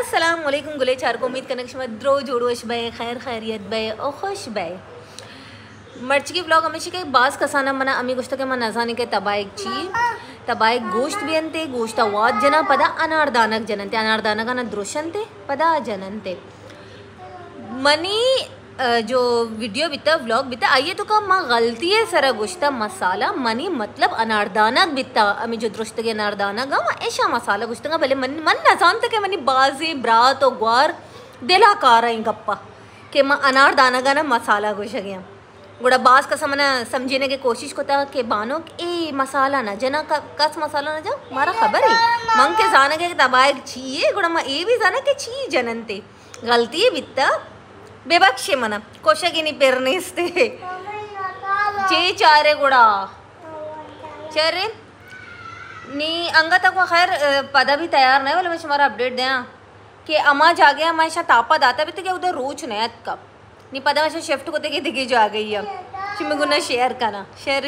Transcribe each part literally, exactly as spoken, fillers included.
अस्सलाम वालेकुम गुले चार को उम्मीद करने के द्रो जोड़ोश बे खैर खैरियत बे और खुश बे मर्च की ब्लॉग हमेशा के बास कसाना मना अमी गुश्त के मन नजाने के तबाइक ची तबाइक गोश्त भी अंते गोश्त वाद जना पदा अनारदानक जननते अनारदानक ना द्रोशनते पदा जननते मनी जो वीडियो बिता व्लॉग बिता आइए तो का माँ गलती है सरा गुश्ता मसाला मनी मतलब अनारदानक बिता अमी जो द्रुश्त के अनारदानक गा ऐसा मसाला गुश्ता भले मन मन न जानते के मनी बाजी ब्रात और ग्वार दिला कार गप्पा के माँ अनारदानक ना मसाला गुश गया गुड़ा बास का समना समझने की कोशिश करता कि बानो ए मसाला ना जना कस मसाला ना जा मारा खबर है मंग के जाने के तबाइक छिए गुड़ा माँ ये भी जाने के छी जननते गलती है बिता बेबक्षे मना कोशगिनी पेरनेस्ते चे चारे गुड़ा चरे नी अंगा तक वो खैर पदा भी तैयार नहीं बोले मैं तुम्हारा अपडेट दें कि अम्मा जा गया मैं शायद तापा दाता भी तो क्या उधर रोज नयत कब नी पदा मैं शिफ्ट को देखे दिखे जो आ गई है चिम्मे गुना शेयर करना शेयर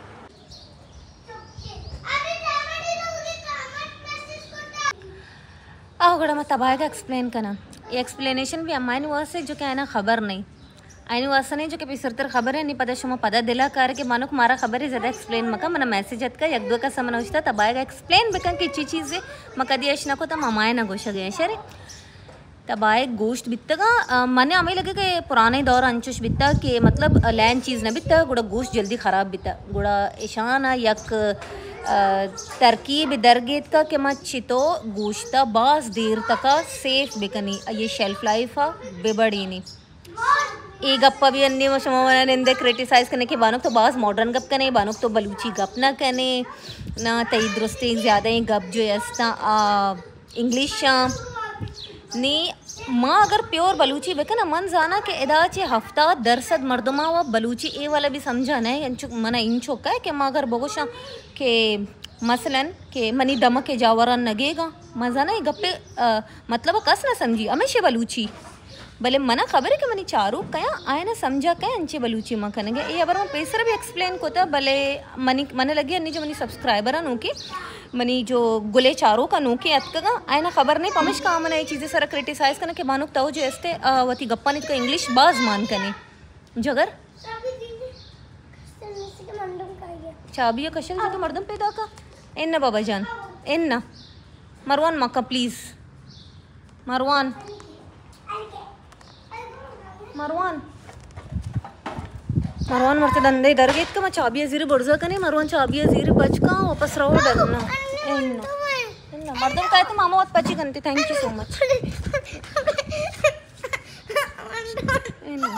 आओ गुड़ा मैं तबाह का एक्सप्लेन करना ये एक्सप्लेनेशन भी अम्मा वर्स है जो कि आना खबर नहीं आइन वर्स नहीं जो कि पिसरतर खबर है नहीं पता शुमा पदा दिला कर के मानो मारा खबर है ज़्यादा एक्सप्लेन मका मना मैसेज हत का एक दो का समन होता तबाएगा एक्सप्लेन बेकन की ची चीज़ है मका दिया ना को तब अमाए ना गोशा गया शरे तबाए गोश्त बित्ता का मने हमें लगे कि पुराने दौर अंचुश बित्ता कि मतलब लैंड चीज़ ना बित्ता गुड़ा गोश्त जल्दी ख़राब बित्ता गुड़ा ईशाना यक तरकीब दरगेत का कि मैं चितो गोश्ता बास देर तक सेफ बिकनी ये शेल्फ लाइफ है बेबड़ी नहीं एक गप्पा भी अन्य मशमा निंदे क्रिटिसाइज करने के बानुक तो बास मॉडर्न गप कने बानुक तो बलूची गप ना कने ना तई दुरुस्ती ज़्यादा ही गप जो है इंग्लिश नी माँ अगर प्योर बलूची बेका ना मन जाना कि इदा चे हफ्ता दरसद मर्दमा व बलूची ए वाला भी समझा नहीं मना इन चौका है कि माँ अगर बगोशा के मसलन के मनी दमक के जावरा नगेगा मजा ना गप्पे मतलब कस ना समझी हमेशा बलूची भले मना खबर है कि मनी चारू कया आए ना समझा क्या अंचे बलूची माँ करेंगे ये अबर मैं पैसर भी एक्सप्लेन कोता भले मनी मने लगी अन्नी जो मनी सब्सक्राइबर है नूके मनी जो गुले चारों का नूके अतका आए ना खबर नहीं पमिश का मना ये चीज़ें सारा क्रिटिसाइज करना के बानुक ताऊ जो ऐसे वती गप्पा नहीं तो इंग्लिश बाज मान कने जगर चाबिया कशल जो तो मर्दम पैदा का इन्ना बाबा जान इन्ना मरवान मक्का प्लीज़ मरवान मरवान मरवान मरते दंदे डर गए इसका मैं चाबिया ज़ीरे बढ़जा कने मरवान चाबिया ज़ीरे बच का वापस रहो डरना इन्ना इन्ना मर्दम का है तो मामा बहुत पची करते थैंक यू सो मच इन्ना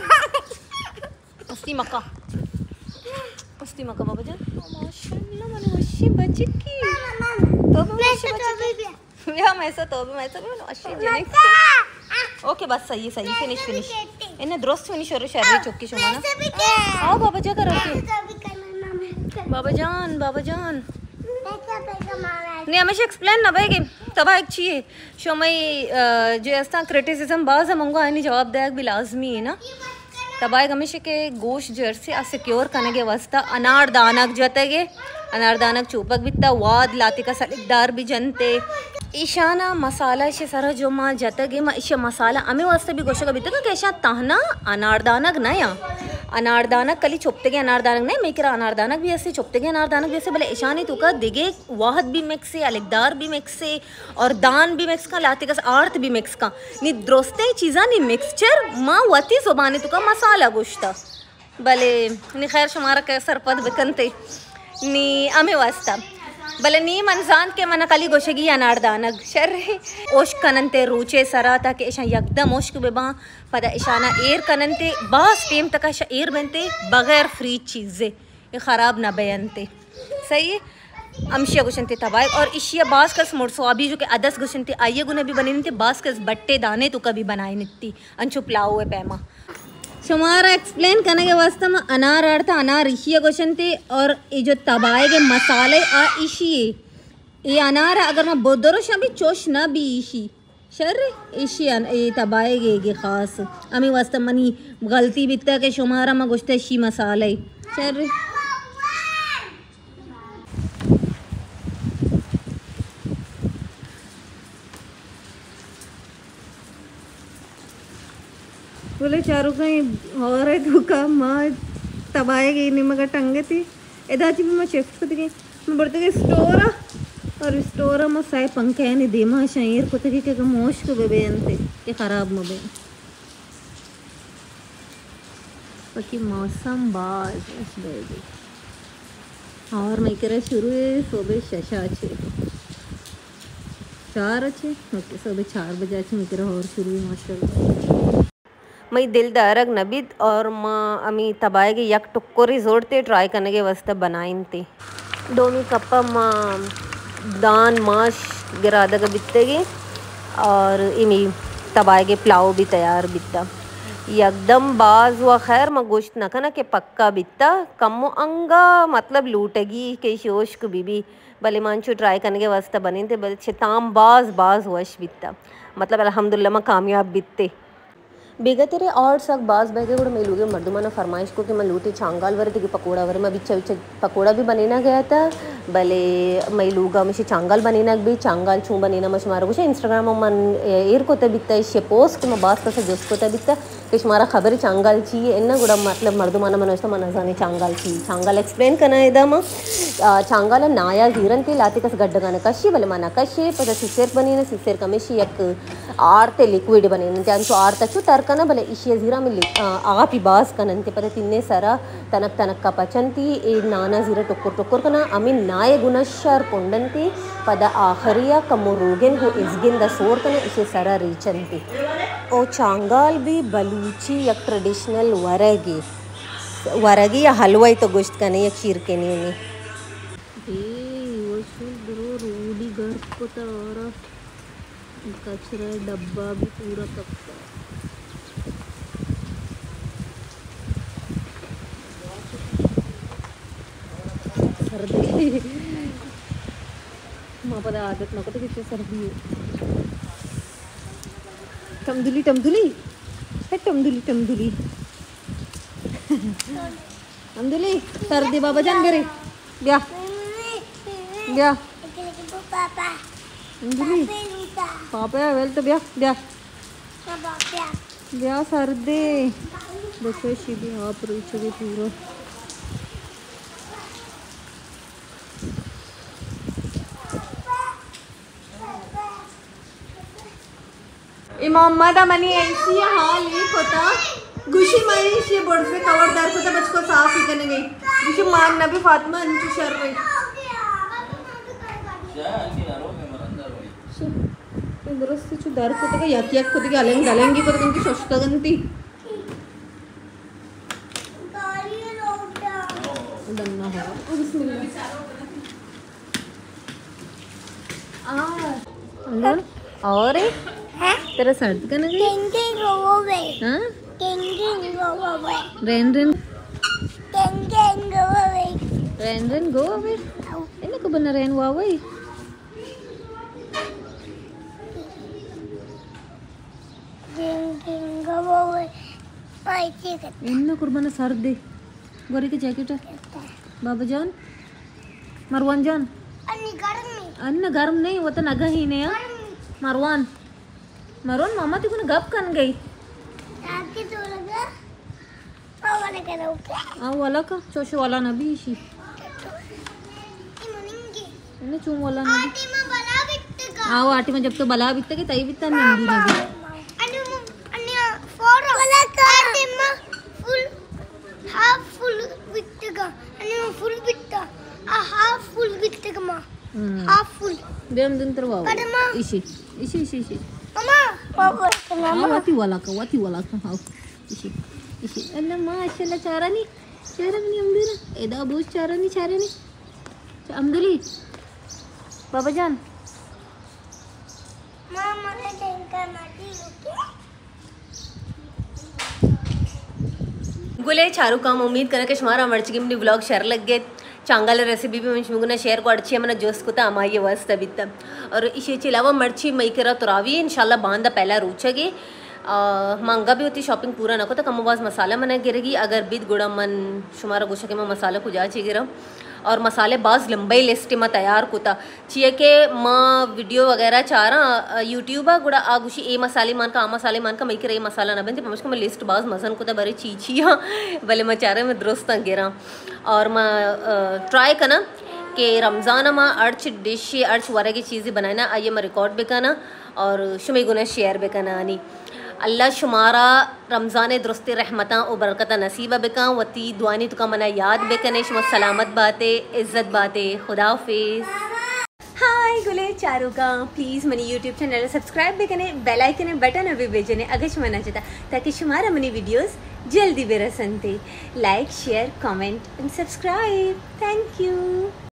अस्ती मक्का अस्ती मक्का बाबा जान माशाल्लाह मैंने वशी बची की तो भी वशी बची या मैं ऐसा तो भी मैं ऐसा भी मैंने वशी जने ओके बस सही सही फिनिश फिनिश इन्हें दुरुस्त फिनिश और शर्री चुक्की शुमाना आओ बाबा जा करो के बाबा जान बाबा जान नहीं हमेशा एक्सप्लेन ना भाई तबा एक चाहिए शोमई जो ऐसा क्रिटिसिज्म बाज है मंगो आने जवाब दे भी लाजमी है ना तबाएग हमेशा के गोश्त जर्सी सिक्योर करने के वास्ता अनारदानक जतगे अनारदानक चूपक बिता वाद लाते का सलिकदार भी जनते ईशाना मसाला इसे सारा जो माँ जतगे माँ इसे मसाला हमें वास्ते भी गोशा का बिता कि ऐसा ताहना अनारदानक ना या अनारदानक कली चुपते के अनारदानक नहीं मैं करा अनारदानक भी ऐसे चुपते के अनारदानक भी ऐसे भले ईशानी तो का दिगे वाहद भी मिक्स से अलगदार भी मिक्स से और दान भी मिक्स का लाते का आर्थ भी मिक्स का नी द्रोस्ते चीज़ा नी मिक्सचर माँ वती जुबानी तो का मसाला गोश्ता भले नी खैर शुमारा के सरपद बिकनते नी अमे वास्ता भले नी मनजान के मना कली गोशगी अनारदानक शर ओश कननते रूचे सरा ताकि ऐसा यकदम ओश्क बेबा पदा ईशाना एर कननते बास टेम तक ऐसा एर बनते बगैर फ्री चीज़ें ये ख़राब ना बयानते सही है अमशिया गुशनते तबाय और इशिया बास कस मुड़सो अभी जो कि अदस गुशनते आइए गुना भी बनी नहीं बास कस बट्टे दाने तो कभी बनाए नित्ती अंशु पुलाव है पैमा शुमारा एक्सप्लेन करने के वास्ते में अनार अर्थ अनार इशिया क्वेश्चन थे और ये जो तबाए के मसाले आ इशिए ये अनार अगर मैं बोदरो शबी चोश ना भी इशी शर इशी ये तबाए के खास अमी वास्ते मनी गलती बिता के शुमारा में गुश्ते शी मसाले शर गुले चारू कहीं और है तू का माँ तबाए गई नहीं मगर टंगे थी एदाची भी मैं शिफ्ट कर गई मैं बढ़ते गई स्टोर और स्टोर में साए पंखे है नहीं देमा शायर को तरी के मोश को बेबे अंते के खराब मबे बाकी मौसम बाज बेबी और मैं करे शुरू है सुबह शशा अच्छे चार अच्छे ओके सुबह चार बजे अच्छे मैं करे और शुरू है माशाल्लाह मैं दिल दारग नबीद और माँ अमी तबाए के यक टुक्कोरी जोड़ ते ट्राई करने के वास्ते बनाइन थे दोमी कप्पा माँ दान माश गिरादा का बित्ते के और इमी तबाए के पुलाव भी तैयार बित्ता एकदम बाज व खैर मैं गोश्त न खाना के पक्का बित्ता कम अंगा मतलब लूटेगी के शोश को बीबी भले मानचू ट्राई करने के वास्ते बने थे बल्कि छिताम बाज बाज वश बित्ता मतलब अल्हम्दुलिल्लाह मैं कामयाब बित्ते बेगा तेरे और सक बाज बैगे गुड़ मैं लूगे मर्दुमाना फरमाइश को कि मैं लूटे चांगाल वरे थे पकोड़ा वरे मैं बिच्चा बिच्चा पकोड़ा भी बनेना गया था भले मैं लूगा मुझे चांगाल बनेना भी चांगाल छू बनेना मश मारा कुछ इंस्टाग्राम में मन एयर को बिकता है पोस्ट मैं बास का जोश को बिकता किश मारा खबर चांगाल चाहिए इन्ना गुड़ा मतलब मर्दुमाना मन वस्ता मन जाने चांगाल चाहिए चांगाल एक्सप्लेन करना इदम चांगाल नाया जीरन ते लाते कस गड्डगाने कशी भले माना कशी पता सिसेर बनी सिसेर कमेशी एक आरते लिक्विड बने त्यांचो आरतचु तर्कना भले इशिया जीरा में आपी बास कनंते पता तिन्ने सारा तनक तनक का पचंती ए नाना जीरा टुक्कुर टुक्कुर कना अमी नाय गुणशर पुंडंती पद आखरिया कमो रोगन हो इसगिन द सोर कना इसे सारा रीचंती ओ चांगाल भी बलूची एक ट्रेडिशनल वरगी वरगी या हलवाई तो गोश्त का नहीं या खीर के नहीं उन्हें रूडी घर को तारा कचरा डब्बा भी पूरा कपड़ा सर्दी माँ पता आदत नको तो कितनी सर्दी है टमदुली टमदुली है टमदुली टमदुली टमदुली सर्दी बाबा जान करे क्या क्या टमदुली पापा वेल तो ब्या ब्या ब्या सर्दी देखो शिबी आप रुचि पूरा मोहम्मद अमनी ऐसी हाल लीक होता गुशी मरीश ये बोर्ड पे कवर दार को बच को साफ ही करने गई गुशी मान नबी फातिमा अंचु शर रही दुरुस्त चु दार को तो यक यक को तो अलग डालेंगी को तो उनकी सोचता गंती डन्ना है बिस्मिल्लाह आ और तेरा सर्द का नहीं हाँ rain rain rain rain go away इन्हें को बना रेन हुआ वही इन्हें कुर्बाना सर्दी गोरी की जैकेट बाबा जान मरवान जान अन्य गर्म नहीं वो तो नगा ही नहीं मरवान मरवान मामा ती कुने गप कन गई आपके तो लगा वाला करा ओके आ वाला का चोशो वाला नबी शी इने चूम वाला नबी आटी में बला बित्ते का आओ आटी में जब तो बला बित्ते के तई बित्ता नंदी नबी अनु अन्य फोर वाला का आटी में फुल हाफ फुल बित्ते का अन्य फुल बित्ता आ हाफ फुल बित्ते का मां हाफ फुल देम दिन तरवा इसी इसी इसी इसी मम्मा पापा मम्मा वाती वाला का वाती वाला का हाउ इसी इसी अल्लाह माशाल्लाह चारा नहीं चारा नहीं अमदुला एदा बोझ चारा नहीं चारा नहीं अमदुली बाबा जान मामा ने टैंकर माटी ओके गुले चारू काम उम्मीद करे कि हमारा मर्ची गिमनी व्लॉग शेयर लग गए चांगल रेसिपी भी मैं शेयर को अच्छी मैंने जोश को अमाई वास्ता बिता और इसी अलावा मर्ची मई करा तुरावी इंशाल्लाह बांधा पहला रूचेगी महंगा भी होती शॉपिंग पूरा ना को तो कम आवाज मसाला मना गिरेगी अगर बीत गुड़ा मन शुमारा गोशा के मैं मसाला को जा ची गिरा और मसाले बाज़ लंबे लिस्ट में तैयार कुता चाहिए कि माँ वीडियो वगैरह चाह रहा यूट्यूब गुड़ा आगुशी ए मसाले मान का आ मसाले मान का मई मसाला ना बनते मुझको मैं लिस्ट बाज़ मजन कुता बड़े चीची हाँ भले मैं चाह रहे मैं दुरुस्त गिरा और मैं ट्राई करना कि रमज़ान में अर्च डिश अर्च वरा की चीज़ें बनाना आइए मैं रिकॉर्ड भी करना और शुमे गुना शेयर भी करना आनी अल्लाह शुमारा रमज़ान दुरुस्ती रहमता और बरकता नसीबा बिका वती दुआनी तुका मना याद बेकने शुमा सलामत बातें इज़्ज़त बातें खुदा हाफिज़। हाय गुले चारू का प्लीज़ मनी यूट्यूब चैनल सब्सक्राइब भी करें बेल आइकन बटन अभी भेजने अगर शुमाना चाहता ताकि शुमारा मनी वीडियोस जल्दी बेरसन थे। Like share comment and subscribe. Thank you.